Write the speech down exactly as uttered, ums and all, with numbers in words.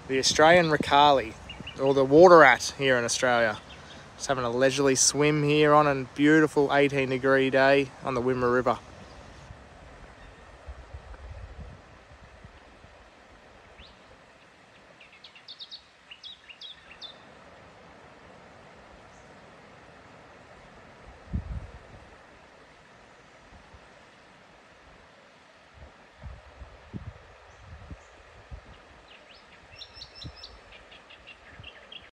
the Australian Rakali, or the water rat here in Australia. Just having a leisurely swim here on a beautiful eighteen degree day on the Wimmera River.